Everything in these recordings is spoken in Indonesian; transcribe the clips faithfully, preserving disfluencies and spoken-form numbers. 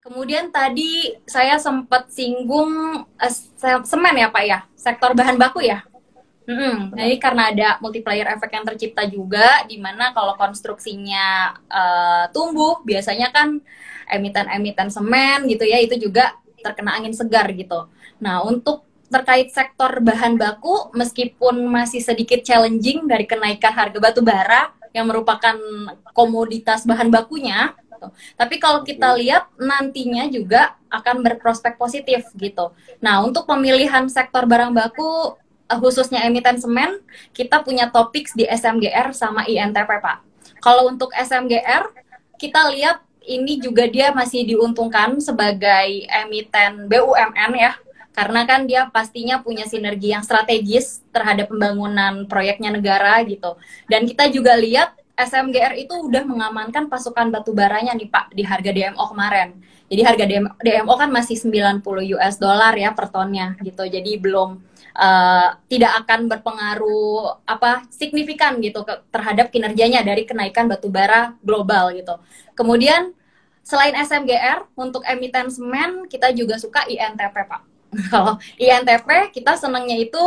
Kemudian tadi saya sempat singgung eh, se- semen ya Pak ya, sektor bahan baku ya. Mm-mm. Nah, Benar. ini karena ada multiplier efek yang tercipta juga, di mana kalau konstruksinya eh, tumbuh, biasanya kan emiten-emiten semen gitu ya, itu juga terkena angin segar gitu. Nah, untuk terkait sektor bahan baku, meskipun masih sedikit challenging dari kenaikan harga batu bara yang merupakan komoditas bahan bakunya, gitu. Tapi kalau kita Oke. lihat nantinya juga akan berprospek positif gitu. Nah, untuk pemilihan sektor barang baku uh, khususnya emiten semen, kita punya topik di S M G R sama I N T P, Pak. Kalau untuk S M G R, kita lihat ini juga dia masih diuntungkan sebagai emiten B U M N ya, karena kan dia pastinya punya sinergi yang strategis terhadap pembangunan proyeknya negara gitu. Dan kita juga lihat S M G R itu udah mengamankan pasokan batu baranya nih Pak di harga D M O kemarin. Jadi harga D M O kan masih sembilan puluh U S dollar ya per tonnya gitu. Jadi belum uh, tidak akan berpengaruh apa signifikan gitu ke, terhadap kinerjanya dari kenaikan batu bara global gitu. Kemudian selain S M G R untuk emiten semen kita juga suka I N T P Pak. Kalau I N T P kita senangnya itu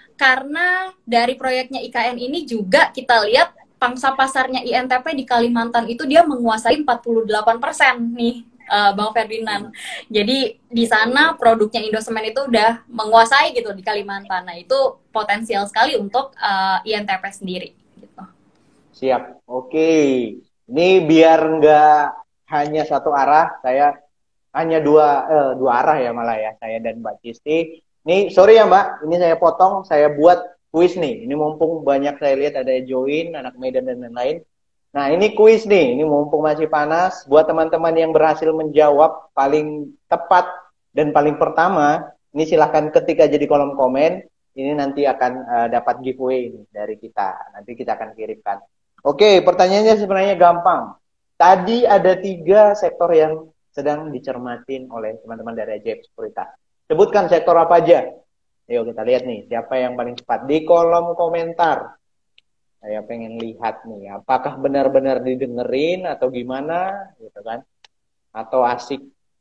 karena dari proyeknya I K N ini juga kita lihat pangsa pasarnya I N T P di Kalimantan itu dia menguasai empat puluh delapan persen nih uh, Bang Ferdinand. Hmm. Jadi di Oke, oke. sana produknya Indosemen itu udah menguasai gitu di Kalimantan. Nah, itu potensial sekali untuk uh, I N T P sendiri gitu. Siap. Oke. Ini biar nggak hanya satu arah, saya hanya dua eh, dua arah ya malah ya, saya dan Mbak Cisti. Ini sorry ya Mbak, ini saya potong, saya buat kuis nih. Ini mumpung banyak saya lihat ada join, anak Medan dan lain-lain. Nah ini kuis nih, ini mumpung masih panas. Buat teman-teman yang berhasil menjawab paling tepat dan paling pertama, ini silahkan ketik aja di kolom komen. Ini nanti akan uh, dapat giveaway ini dari kita. Nanti kita akan kirimkan. Oke, pertanyaannya sebenarnya gampang. Tadi ada tiga sektor yang sedang dicermatin oleh teman-teman dari Ajaib Sekuritas. Sebutkan sektor apa aja. Ayo kita lihat nih, siapa yang paling cepat. Di kolom komentar. Saya pengen lihat nih, apakah benar-benar didengerin atau gimana, gitu kan? Atau asik.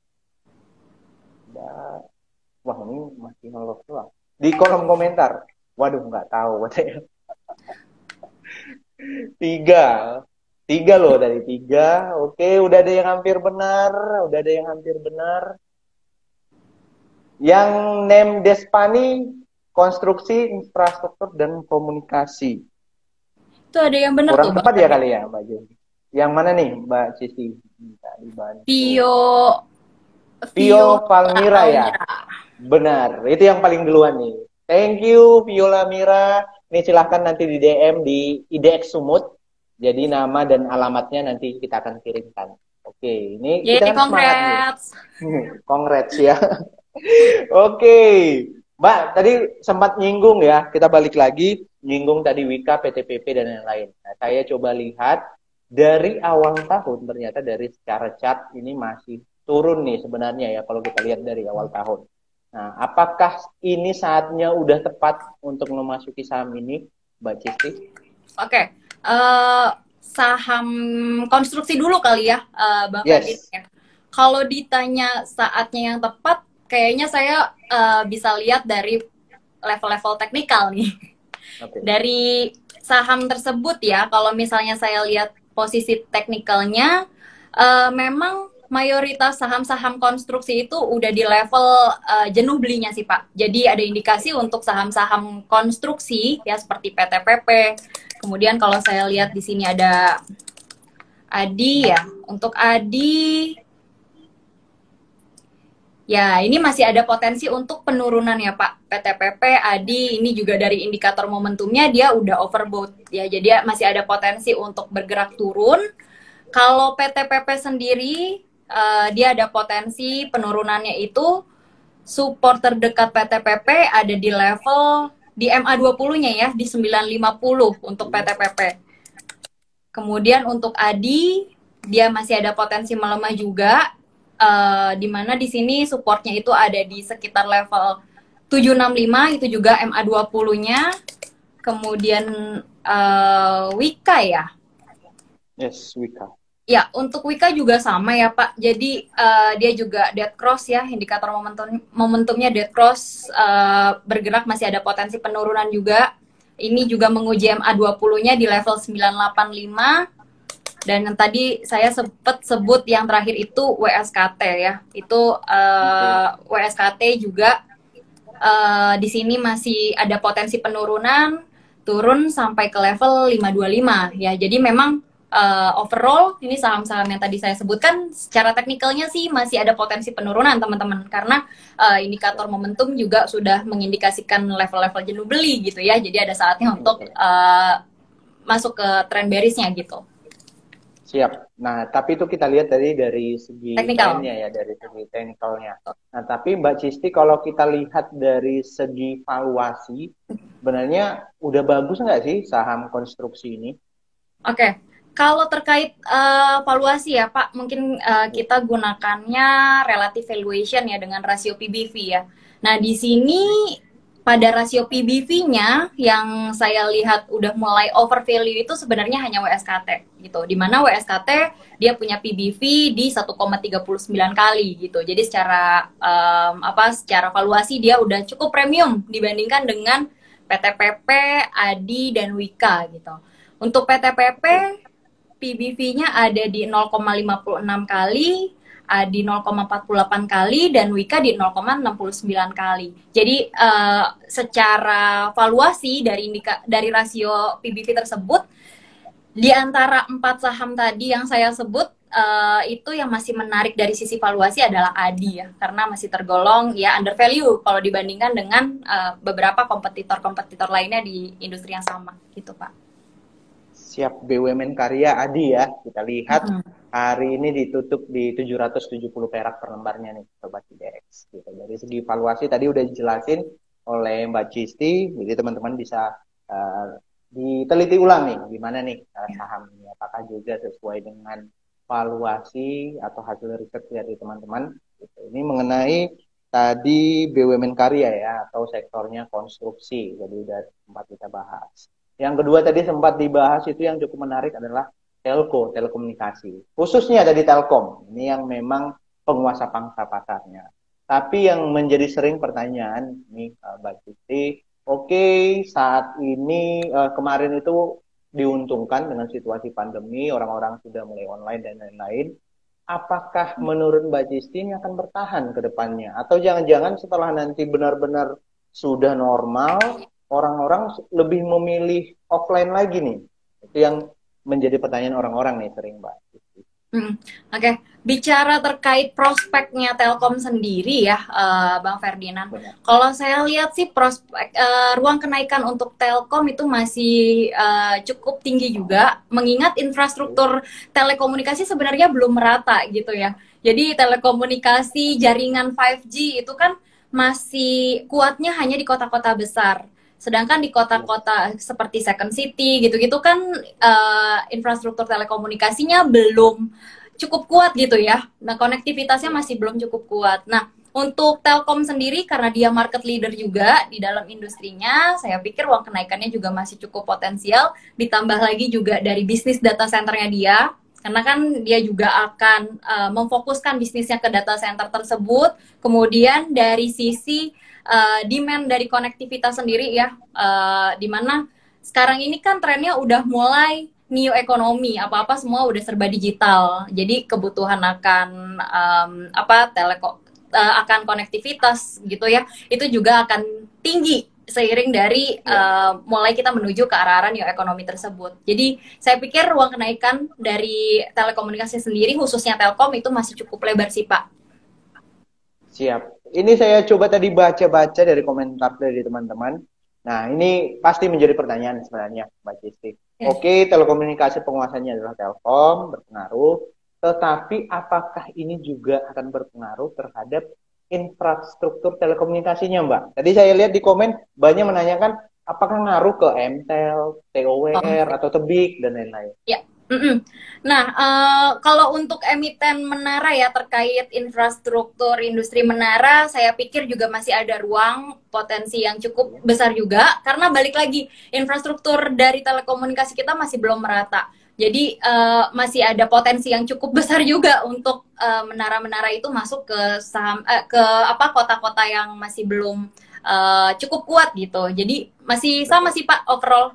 Wah, ini masih ngeluh doang. Di kolom komentar. Waduh, nggak tahu. Tiga. Tiga loh dari tiga. Oke, udah ada yang hampir benar. Udah ada yang hampir benar. Yang name Despani, konstruksi, infrastruktur, dan komunikasi. Itu ada yang benar Kurang tuh Bang tepat ya Ferdinand. kali ya, Mbak Juni. Yang mana nih, Mbak Cici? Minta dibantu. Vio Vio Vio Palmira ya? Almira. Benar, itu yang paling duluan nih. Thank you, Viola Mira. Ini silahkan nanti di D M di I D X Sumut. Jadi nama dan alamatnya nanti kita akan kirimkan. Oke, ini kita Yeay, kan semangat nih. congrats. Congrats ya. Oke, Mbak, tadi sempat nyinggung ya, kita balik lagi, nyinggung tadi Wika, P T P P, dan lain-lain. Nah, saya coba lihat, dari awal tahun, ternyata dari secara chart ini masih turun nih sebenarnya ya, kalau kita lihat dari awal tahun. Nah, apakah ini saatnya udah tepat untuk memasuki saham ini, Mbak Cisti? Oke. Okay. Uh, saham konstruksi dulu kali ya, uh, Bang Ferdinand Yes. ya. Kalau ditanya saatnya yang tepat, kayaknya saya uh, bisa lihat dari level-level teknikal nih. Oke. Dari saham tersebut ya, kalau misalnya saya lihat posisi teknikalnya, uh, memang mayoritas saham-saham konstruksi itu udah di level uh, jenuh belinya sih Pak. Jadi ada indikasi untuk saham-saham konstruksi ya seperti P T P P. Kemudian kalau saya lihat di sini ada Adi ya. Untuk Adi ya, ini masih ada potensi untuk penurunan ya Pak. P T P P, Adi, ini juga dari indikator momentumnya dia udah overbought ya. Jadi masih ada potensi untuk bergerak turun. Kalau P T P P sendiri, uh, dia ada potensi penurunannya itu support terdekat P T P P ada di level di M A dua puluh-nya ya, di sembilan lima puluh untuk P T P P. Kemudian untuk Adi, dia masih ada potensi melemah juga. Uh, di mana di sini supportnya itu ada di sekitar level tujuh enam lima, itu juga M A dua puluh-nya. Kemudian uh, Wika ya. Yes, Wika. Ya, untuk Wika juga sama ya Pak. Jadi uh, dia juga dead cross ya, indikator momentum momentumnya dead cross, uh, bergerak masih ada potensi penurunan juga. Ini juga menguji M A dua puluh-nya di level sembilan delapan lima, dan yang tadi saya sempat sebut yang terakhir itu W S K T ya. Itu uh, W S K T juga uh, di sini masih ada potensi penurunan, turun sampai ke level lima dua lima ya. Jadi memang uh, overall ini saham-saham yang tadi saya sebutkan secara teknikalnya sih masih ada potensi penurunan teman-teman, karena uh, indikator momentum juga sudah mengindikasikan level-level jenuh beli gitu ya. Jadi ada saatnya untuk uh, masuk ke trend bearish-nya gitu. Siap. Nah, tapi itu kita lihat tadi dari segi Teknikal. trennya ya, dari segi teknikalnya. Nah, tapi Mbak Cisti kalau kita lihat dari segi valuasi, sebenarnya udah bagus nggak sih saham konstruksi ini? Oke, okay. Kalau terkait uh, valuasi ya Pak, mungkin uh, kita gunakannya relative valuation ya dengan rasio P B V ya. Nah di sini pada rasio P B V-nya yang saya lihat udah mulai over value itu sebenarnya hanya W S K T gitu. Dimana W S K T dia punya P B V di satu koma tiga sembilan kali gitu. Jadi secara um, apa? Secara valuasi dia udah cukup premium dibandingkan dengan P T P P, A D I dan Wika gitu. Untuk P T P P P B V-nya ada di nol koma lima enam kali, di nol koma empat delapan kali, dan Wika di nol koma enam sembilan kali. Jadi uh, secara valuasi dari indika, dari rasio P B V tersebut, di antara empat saham tadi yang saya sebut, uh, itu yang masih menarik dari sisi valuasi adalah A D I ya, karena masih tergolong ya under value kalau dibandingkan dengan uh, beberapa kompetitor-kompetitor lainnya di industri yang sama gitu Pak. Siap. B U M N Karya A D I ya, kita lihat hari ini ditutup di tujuh ratus tujuh puluh perak per lembarnya nih Sobat I D X gitu. Dari segi valuasi tadi udah dijelasin oleh Mbak Cisti, jadi teman-teman bisa uh, diteliti ulang nih gimana nih uh, saham ini, apakah juga sesuai dengan valuasi atau hasil riset dari teman-teman gitu. Ini mengenai tadi B U M N Karya ya, atau sektornya konstruksi, jadi udah sempat kita bahas. Yang kedua tadi sempat dibahas itu yang cukup menarik adalah telco, telekomunikasi. Khususnya ada di Telkom. Ini yang memang penguasa pangsa pasarnya. Tapi yang menjadi sering pertanyaan, nih Mbak Cisti, oke okay, saat ini uh, kemarin itu diuntungkan dengan situasi pandemi, orang-orang sudah mulai online dan lain-lain. Apakah menurut Mbak Cisti ini akan bertahan ke depannya? Atau jangan-jangan setelah nanti benar-benar sudah normal, orang-orang lebih memilih offline lagi nih? Itu yang menjadi pertanyaan orang-orang nih sering Mbak. Hmm, Oke, okay. Bicara terkait prospeknya Telkom sendiri ya, uh, Bang Ferdinand. Kalau saya lihat sih prospek uh, ruang kenaikan untuk Telkom itu masih uh, cukup tinggi juga, mengingat infrastruktur telekomunikasi sebenarnya belum merata gitu ya. Jadi telekomunikasi jaringan lima G itu kan masih kuatnya hanya di kota-kota besar. Sedangkan di kota-kota seperti Second City gitu-gitu kan uh, infrastruktur telekomunikasinya belum cukup kuat gitu ya. Nah, konektivitasnya masih belum cukup kuat. Nah, untuk Telkom sendiri karena dia market leader juga di dalam industrinya, saya pikir uang kenaikannya juga masih cukup potensial. Ditambah lagi juga dari bisnis data centernya dia, karena kan dia juga akan uh, memfokuskan bisnisnya ke data center tersebut. Kemudian dari sisi Uh, demand dari konektivitas sendiri ya, uh, dimana sekarang ini kan trennya udah mulai new economy, apa-apa semua udah serba digital, jadi kebutuhan akan um, apa teleko uh, akan konektivitas gitu ya, itu juga akan tinggi seiring dari uh, mulai kita menuju ke arah-arah new economy tersebut. Jadi saya pikir ruang kenaikan dari telekomunikasi sendiri khususnya Telkom itu masih cukup lebar sih Pak. Siap. Ini saya coba tadi baca-baca dari komentar dari teman-teman. Nah, ini pasti menjadi pertanyaan sebenarnya, Mbak Cisti. Ya. Oke, telekomunikasi penguasanya adalah Telkom, berpengaruh. Tetapi apakah ini juga akan berpengaruh terhadap infrastruktur telekomunikasinya, Mbak? Tadi saya lihat di komen banyak menanyakan apakah ngaruh ke M Tel, T O W R, oh. atau Tebik, dan lain-lain. Ya. Mm-mm. Nah, uh, kalau untuk emiten menara ya terkait infrastruktur industri menara, saya pikir juga masih ada ruang potensi yang cukup besar juga, karena balik lagi infrastruktur dari telekomunikasi kita masih belum merata. Jadi uh, masih ada potensi yang cukup besar juga untuk uh, menara-menara itu masuk ke saham uh, ke apa kota-kota yang masih belum uh, cukup kuat gitu. Jadi masih sama sih Pak overall.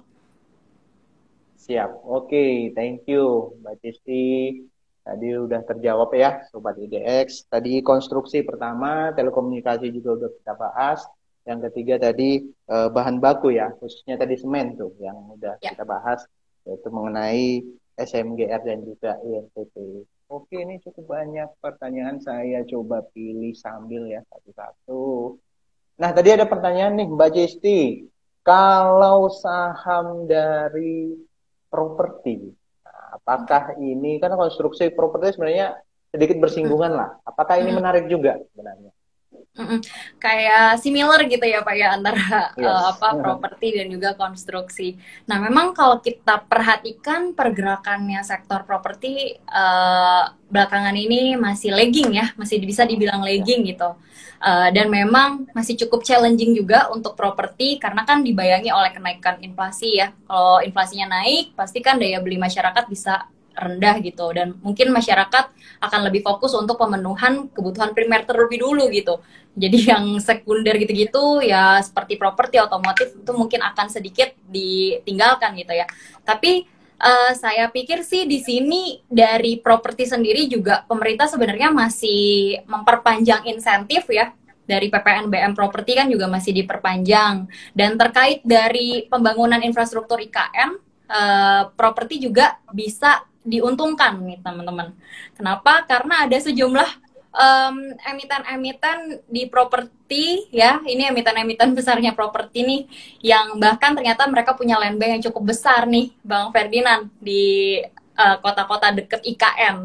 Siap. Oke, okay, thank you Mbak Cisti. Tadi udah terjawab ya Sobat I D X. Tadi konstruksi pertama, telekomunikasi juga udah kita bahas. Yang ketiga tadi eh, bahan baku ya, khususnya tadi semen tuh yang udah ya. kita bahas, yaitu mengenai S M G R dan juga I N T P. Oke, ini cukup banyak pertanyaan, saya coba pilih sambil ya satu-satu. Nah, tadi ada pertanyaan nih Mbak Cisti. Kalau saham dari properti, nah, apakah ini, kan konstruksi properti sebenarnya sedikit bersinggungan lah. Apakah ini menarik juga sebenarnya? Mm-mm. Kayak similar gitu ya Pak ya antara yes. uh, apa properti dan juga konstruksi. Nah memang kalau kita perhatikan pergerakannya sektor properti uh, belakangan ini masih lagging ya, masih bisa dibilang lagging yeah. gitu. Uh, dan memang masih cukup challenging juga untuk properti karena kan dibayangi oleh kenaikan inflasi ya. Kalau inflasinya naik, pasti kan daya beli masyarakat bisa rendah gitu, dan mungkin masyarakat akan lebih fokus untuk pemenuhan kebutuhan primer terlebih dulu gitu. Jadi yang sekunder gitu-gitu ya seperti properti, otomotif itu mungkin akan sedikit ditinggalkan gitu ya. Tapi uh, saya pikir sih di sini dari properti sendiri juga pemerintah sebenarnya masih memperpanjang insentif ya. Dari P P N B M properti kan juga masih diperpanjang, dan terkait dari pembangunan infrastruktur I K N, uh, properti juga bisa diuntungkan nih teman-teman. Kenapa? Karena ada sejumlah um, emiten-emiten di properti ya, ini emiten-emiten besarnya properti nih, yang bahkan ternyata mereka punya land bank yang cukup besar nih, Bang Ferdinand, di uh, kota-kota deket I K N.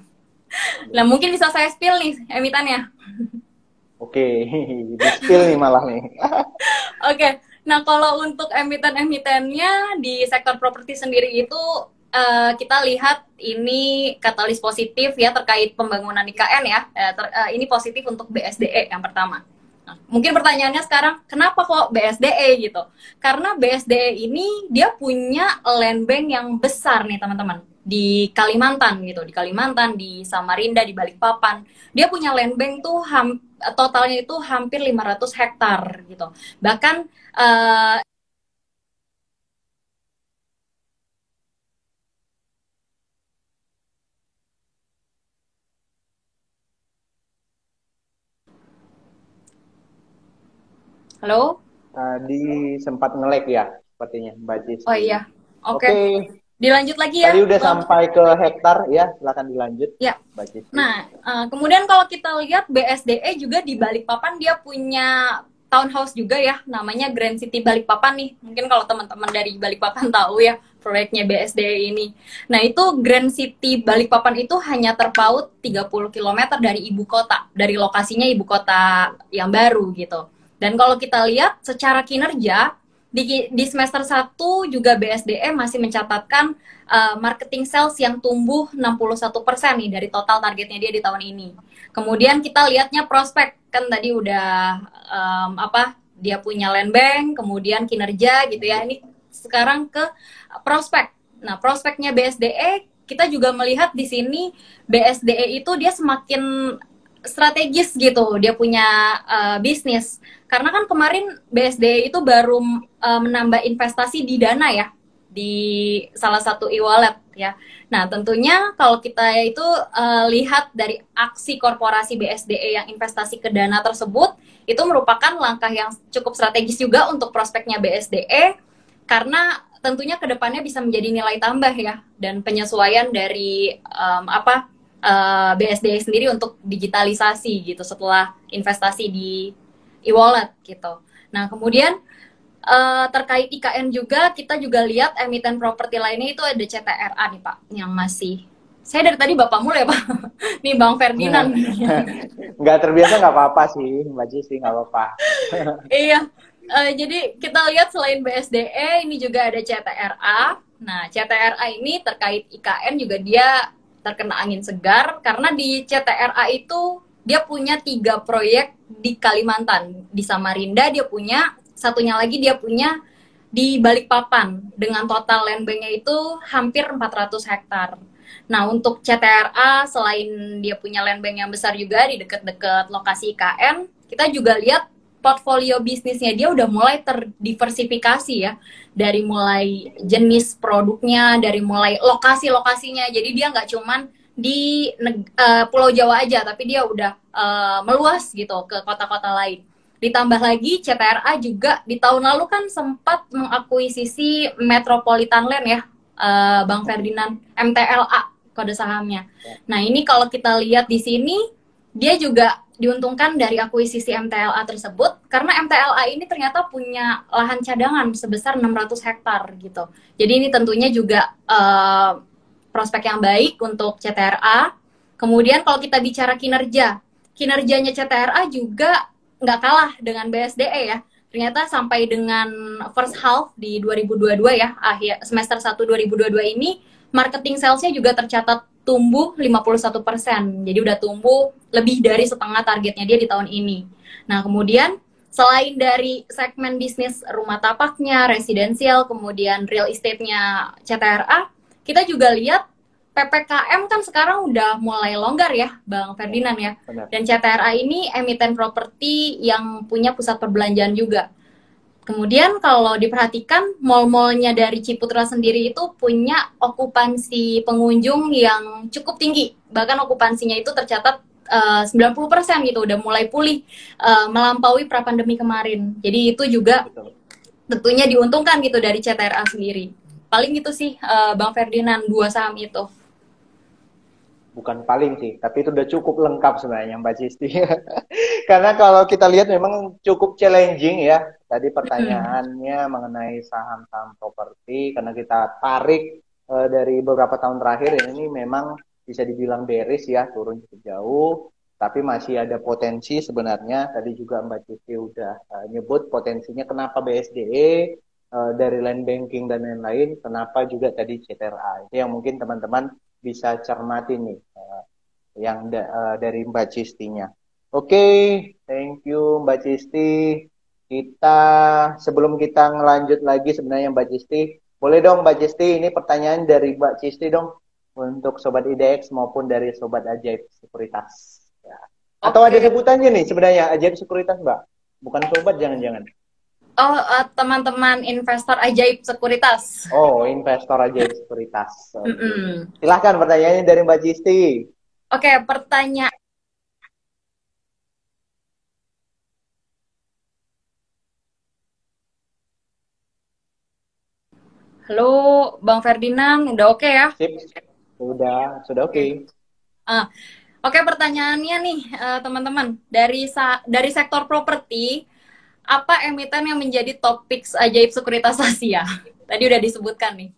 Nah mungkin bisa saya spill nih emitennya. Oke, di spill nih malah nih. Oke, nah kalau untuk emiten-emitennya di sektor properti sendiri itu Uh, kita lihat ini katalis positif ya terkait pembangunan I K N ya. Uh, ter, uh, ini positif untuk B S D E yang pertama. Nah, mungkin pertanyaannya sekarang, kenapa kok B S D E gitu? Karena B S D E ini dia punya land bank yang besar nih teman-teman. Di Kalimantan gitu, di Kalimantan, di Samarinda, di Balikpapan. Dia punya land bank tuh ham, totalnya itu hampir lima ratus hektar gitu. Bahkan uh, halo? Tadi sempat nge-lag ya, sepertinya Mbak Cisti. Oh iya, oke. Okay. Okay. Dilanjut lagi ya. Tadi udah Bang. Sampai ke hektar ya, silakan dilanjut. Ya. Mbak Cisti. Nah, uh, kemudian kalau kita lihat B S D E juga di Balikpapan dia punya townhouse juga ya, namanya Grand City Balikpapan nih. Mungkin kalau teman-teman dari Balikpapan tahu ya proyeknya B S D E ini. Nah, itu Grand City Balikpapan itu hanya terpaut tiga puluh kilometer dari ibu kota, dari lokasinya ibu kota yang baru gitu. Dan kalau kita lihat secara kinerja, di, di semester satu juga B S D E masih mencatatkan uh, marketing sales yang tumbuh enam puluh satu persen nih dari total targetnya dia di tahun ini. Kemudian kita lihatnya prospek, kan tadi udah um, apa, dia punya land bank, kemudian kinerja gitu ya. Ini sekarang ke prospek. Nah, prospeknya B S D E, kita juga melihat di sini B S D E itu dia semakin strategis gitu, dia punya uh, bisnis. Karena kan kemarin B S D E itu baru uh, menambah investasi di Dana ya, di salah satu e-wallet ya. Nah tentunya kalau kita itu uh, lihat dari aksi korporasi B S D E yang investasi ke Dana tersebut, itu merupakan langkah yang cukup strategis juga untuk prospeknya B S D E, karena tentunya kedepannya bisa menjadi nilai tambah ya, dan penyesuaian dari um, apa uh, B S D E sendiri untuk digitalisasi gitu setelah investasi di e-wallet gitu. Nah kemudian uh, terkait I K N juga, kita juga lihat emiten properti lainnya itu ada C T R A nih Pak, yang masih, saya dari tadi Bapak mulu ya Pak, nih Bang Ferdinand. Nggak terbiasa nggak apa-apa sih Mbak Cisti, nggak apa-apa. Iya, uh, jadi kita lihat selain B S D E ini juga ada C T R A. Nah C T R A ini terkait I K N juga dia terkena angin segar, karena di C T R A itu dia punya tiga proyek di Kalimantan. Di Samarinda dia punya, satunya lagi dia punya di Balikpapan dengan total land bank-nya itu hampir empat ratus hektar. Nah, untuk C T R A selain dia punya land bank yang besar juga di dekat-dekat lokasi I K N, kita juga lihat portfolio bisnisnya dia udah mulai terdiversifikasi ya. Dari mulai jenis produknya, dari mulai lokasi-lokasinya. Jadi dia nggak cuman di uh, Pulau Jawa aja, tapi dia udah uh, meluas gitu ke kota-kota lain. Ditambah lagi C T R A juga di tahun lalu kan sempat mengakuisisi Metropolitan Land ya, uh, Bang Ferdinand, M T L A kode sahamnya. Nah ini kalau kita lihat di sini, dia juga diuntungkan dari akuisisi M T L A tersebut, karena M T L A ini ternyata punya lahan cadangan sebesar enam ratus hektar gitu. Jadi ini tentunya juga uh, prospek yang baik untuk C T R A. Kemudian kalau kita bicara kinerja, kinerjanya C T R A juga nggak kalah dengan B S D E ya. Ternyata sampai dengan first half di dua ribu dua puluh dua ya, akhir semester satu dua ribu dua puluh dua ini, marketing sales-nya juga tercatat tumbuh lima puluh satu persen. Jadi udah tumbuh lebih dari setengah targetnya dia di tahun ini. Nah, kemudian selain dari segmen bisnis rumah tapaknya, residensial, kemudian real estate-nya C T R A, kita juga lihat P P K M kan sekarang udah mulai longgar ya, Bang Ferdinand ya. Benar. Dan C T R A ini emiten properti yang punya pusat perbelanjaan juga. Kemudian kalau diperhatikan, mall-mallnya dari Ciputra sendiri itu punya okupansi pengunjung yang cukup tinggi. Bahkan okupansinya itu tercatat uh, sembilan puluh persen gitu, udah mulai pulih, uh, melampaui pra-pandemi kemarin. Jadi itu juga tentunya diuntungkan gitu dari C T R A sendiri. Paling gitu sih, uh, Bang Ferdinand, dua saham itu. Bukan paling sih, tapi itu udah cukup lengkap sebenarnya Mbak Cisti. Karena kalau kita lihat memang cukup challenging ya. Tadi pertanyaannya hmm. mengenai saham-saham properti, karena kita tarik e, dari beberapa tahun terakhir ini memang bisa dibilang bearish ya, turun cukup jauh. Tapi masih ada potensi sebenarnya. Tadi juga Mbak Cisti udah e, nyebut potensinya kenapa B S D E, e, dari land banking dan lain-lain, kenapa juga tadi C T R A. Itu yang mungkin teman-teman bisa cermati nih uh, yang da uh, dari Mbak Cistinya. Oke, okay, thank you Mbak Cisti. Kita sebelum kita ngelanjut lagi sebenarnya Mbak Cisti, boleh dong Mbak Cisti, ini pertanyaan dari Mbak Cisti dong untuk Sobat I D X maupun dari Sobat Ajaib Sekuritas. Ya. Atau okay. Ada sebutannya nih sebenarnya Ajaib Sekuritas Mbak, bukan Sobat jangan-jangan. Oh, uh, teman-teman investor Ajaib Sekuritas. Oh, investor Ajaib Sekuritas. Okay. Mm -mm. Silahkan pertanyaannya dari Mbak Cisti. Oke, okay, pertanyaan. Halo, Bang Ferdinand, udah oke okay ya? Sip, sudah, sudah oke. Okay. Uh, oke, okay, pertanyaannya nih, uh, teman-teman. Dari, dari sektor properti, apa emiten yang menjadi top picks Ajaib Sekuritas Asia? Tadi udah disebutkan nih.